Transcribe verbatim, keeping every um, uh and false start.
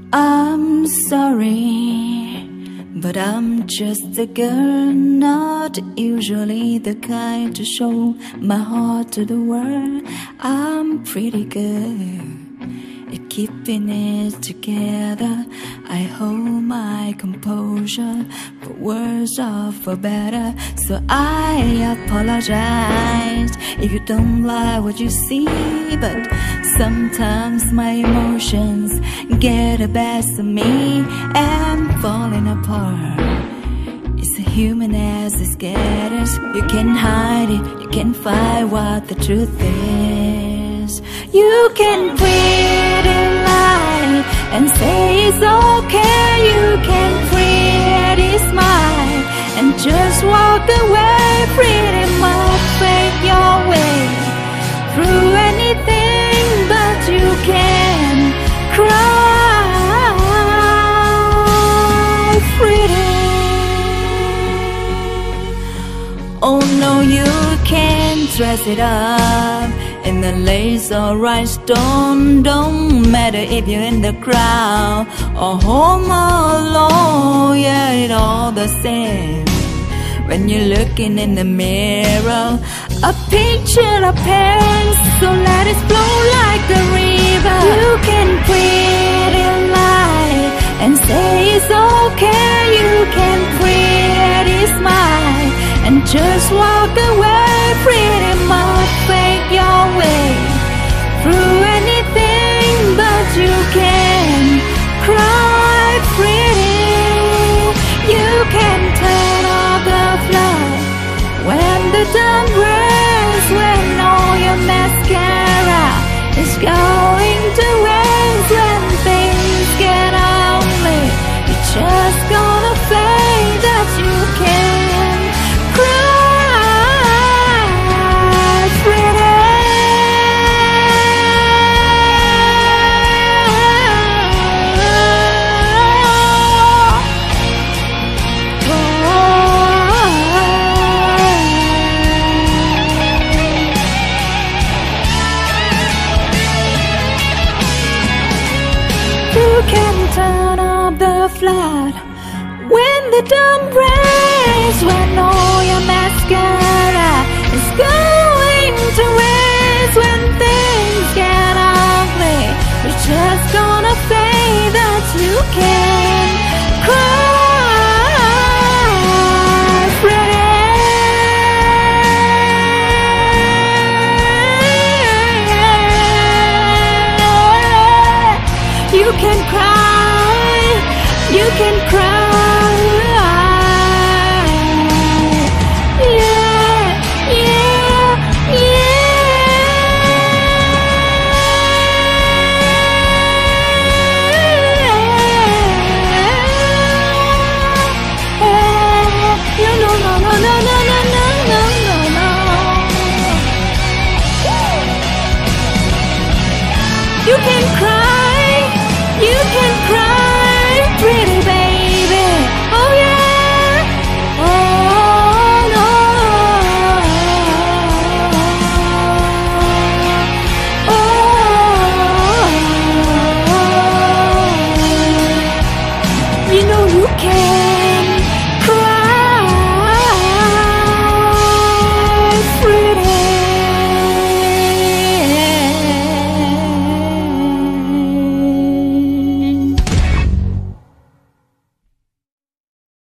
I'm sorry, but I'm just a girl, not usually the kind to show my heart to the world. I'm pretty good at keeping it together. I hold my composure, for worse or for better. So I apologize if you don't like what you see, but sometimes my emotions get the best of me, and falling apart is as human as it gets. You can't hide it, you can't fight what the truth is. You can pretty lie and say it's okay. You can pretty smile and just walk away. Pretty much fake your way through anything, but you can cry pretty. Oh no, you can't dress it up in the lace or rhinestone. Don't matter if you're in the crowd or home alone. Yeah, it's all the same when you're looking in the mirror. A picture of parents, so let it flow like a river. You can pretty lie and say it's okay. You can pretty smile and just walk away. Pretty much fake your way through anything, but you can cry pretty. You can turn off the flood when the dawn breaks, when all your mascara is going to waste. When things get ugly, you're just gonna fade. That you can cry pretty. You can turn off the flood when the dawn breaks, when all your mascara is going to waste. When things get ugly, you're just gonna fade. That you can cry pretty. You can cry, you can cry. Yeah, yeah, yeah. You know, no, no, no, no, no, no, no, no, no. You can cry.